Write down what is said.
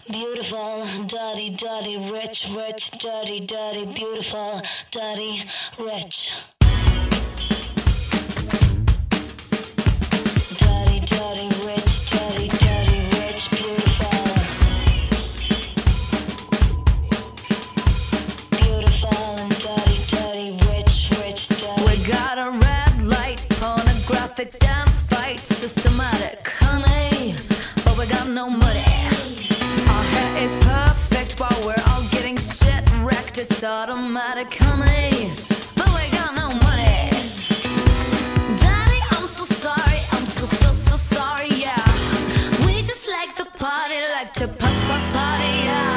Beautiful, dirty, dirty, rich, rich, dirty, dirty, beautiful, dirty, rich. Dirty, dirty, rich, dirty, dirty, rich, beautiful. Beautiful and dirty, dirty, rich, rich, dirty. We got a red light, pornographic dance fight, systematic, honey, but we got no money. Our hair is perfect while we're all getting shit wrecked. It's automatic, honey, but we got no money. Daddy, I'm so sorry, I'm so sorry, yeah. We just like the party, like to pop, party, yeah.